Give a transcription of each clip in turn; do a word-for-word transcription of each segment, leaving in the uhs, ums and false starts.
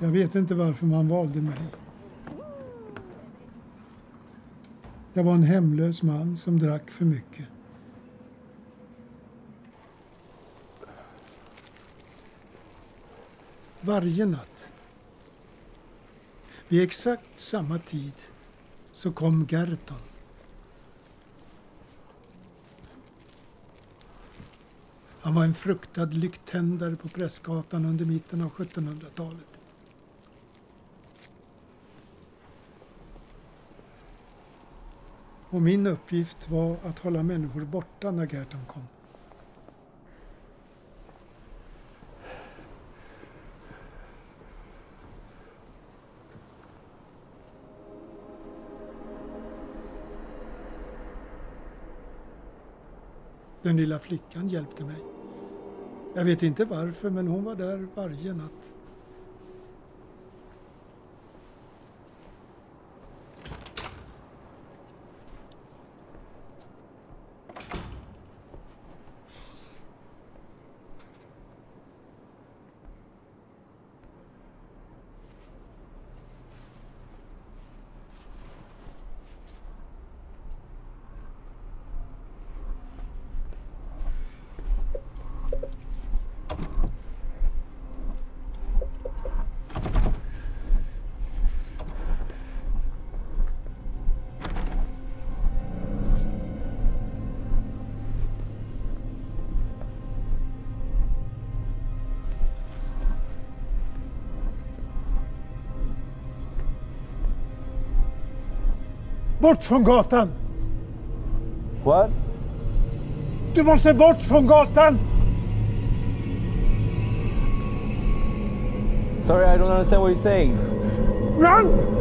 Jag vet inte varför man valde mig. Jag var en hemlös man som drack för mycket. Varje natt, vid exakt samma tid, så kom Gerton. Han var en fruktad lyktändare på Prästgatan under mitten av sjuttonhundratalet. Och min uppgift var att hålla människor borta när Gerton kom. Den lilla flickan hjälpte mig. Jag vet inte varför, men hon var där varje natt. Bort från gatan! What? Du måste bort från gatan! Sorry, I don't understand what you're saying. Run!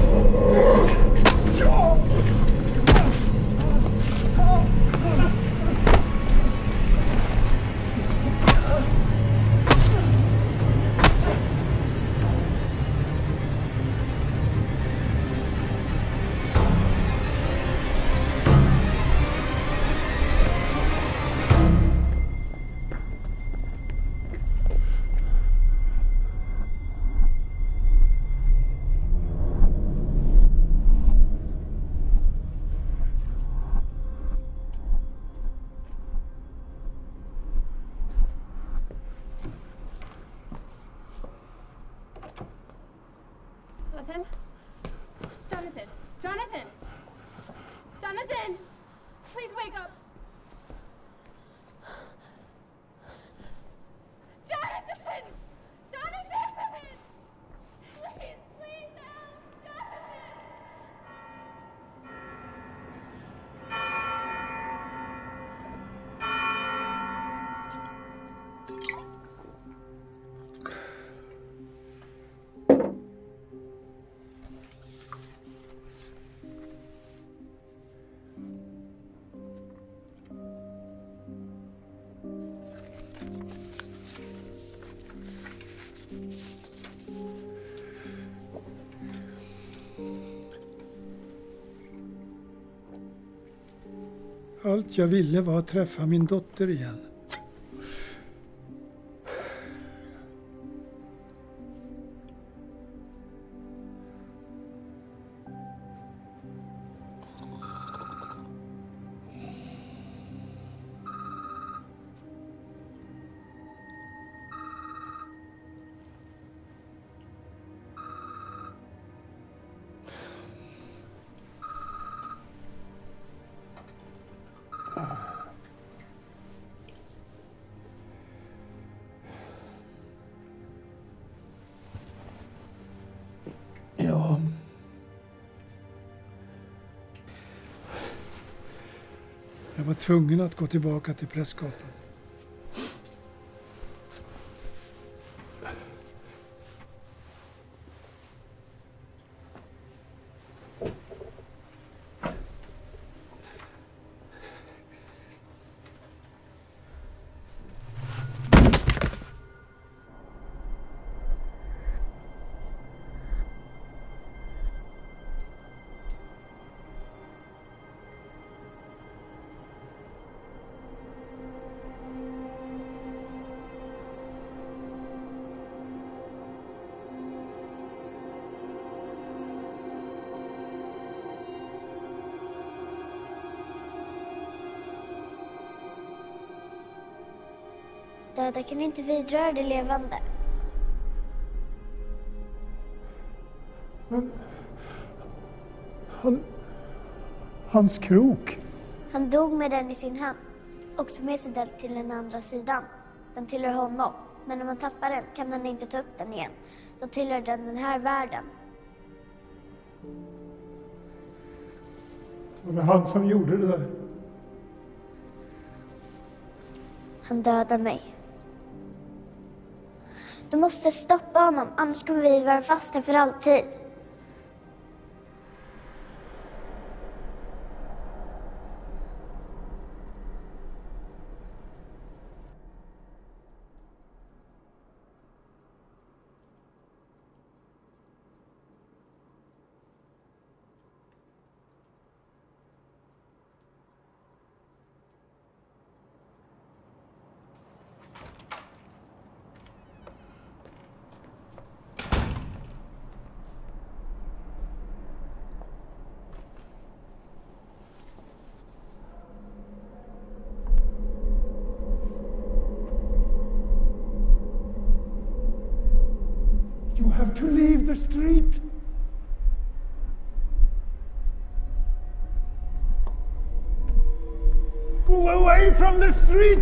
Jonathan? Jonathan! Jonathan! Jonathan! Please wake up! Jonathan! Jonathan! Please, please now! Jonathan! Allt jag ville var att träffa min dotter igen. Ja. Jag var tvungen att gå tillbaka till Prästgatan. döda kan inte vidröra det levande. Men... Han... Hans krok. Han dog med den i sin hand. Och tog med sig den till den andra sidan. Den tillhör honom. Men när man tappar den kan han inte ta upp den igen. Då tillhör den den här världen. Var det han som gjorde det där? Han dödade mig. Du måste stoppa honom, annars kommer vi vara fasta för alltid. You have to leave the street. Go away from the street.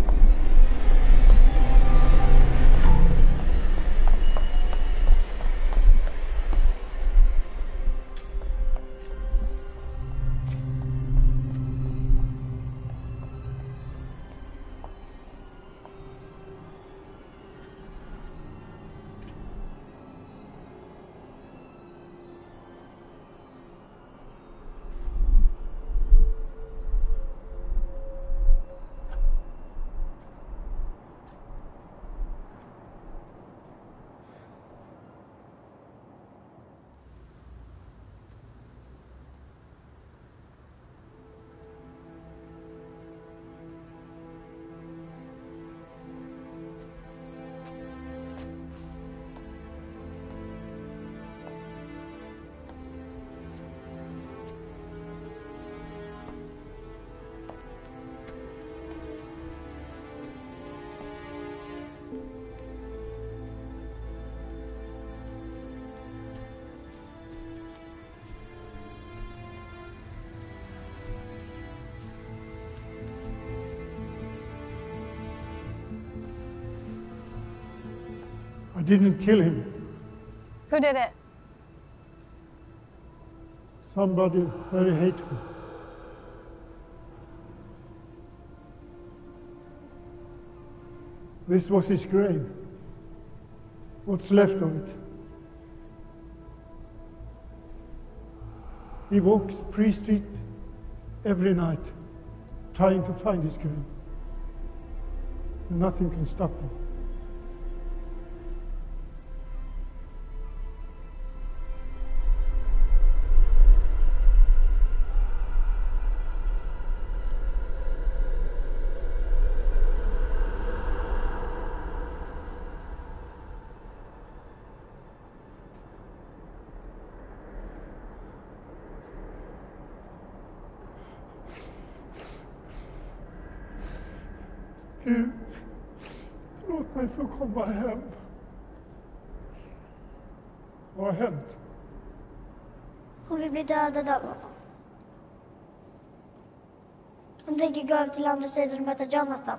I didn't kill him. Who did it? Somebody very hateful. This was his grave. What's left of it. He walks pre-street every night, trying to find his grave. Nothing can stop him. Gud, låt mig få komma hem. Vad har hänt? Hon vill bli dödad av honom. Hon tänker gå över till andra sidan och möta Jonathan.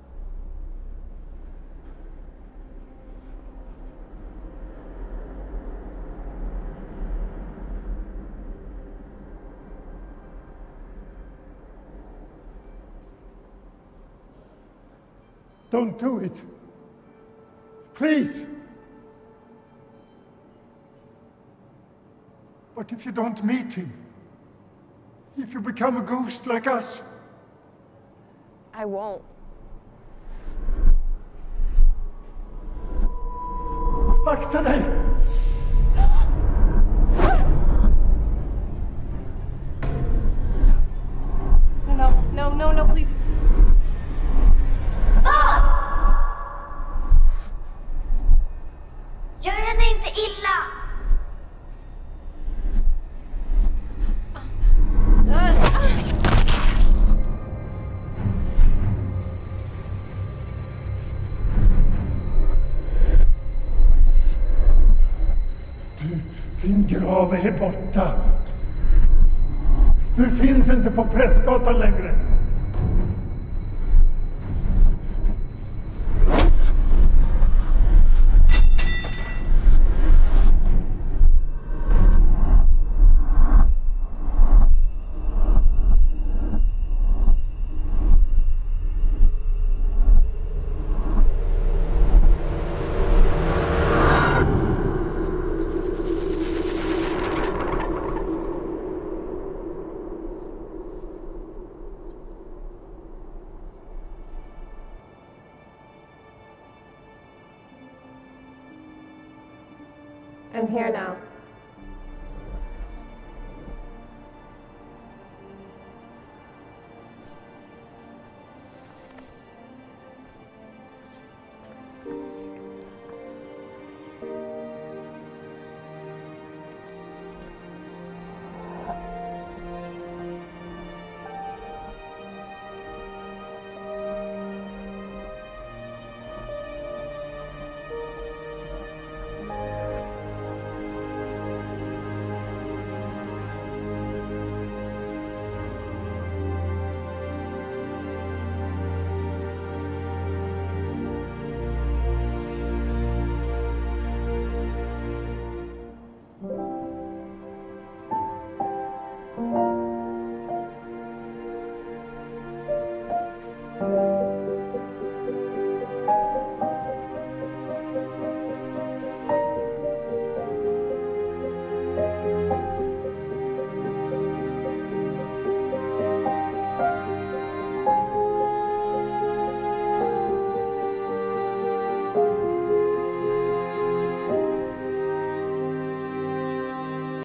Don't do it. Please. But if you don't meet him, if you become a ghost like us, I won't. akta dig! No, no, no, no, please. Gör henne inte illa! David är borta. Du finns inte på Prästgatan längre. I'm here now.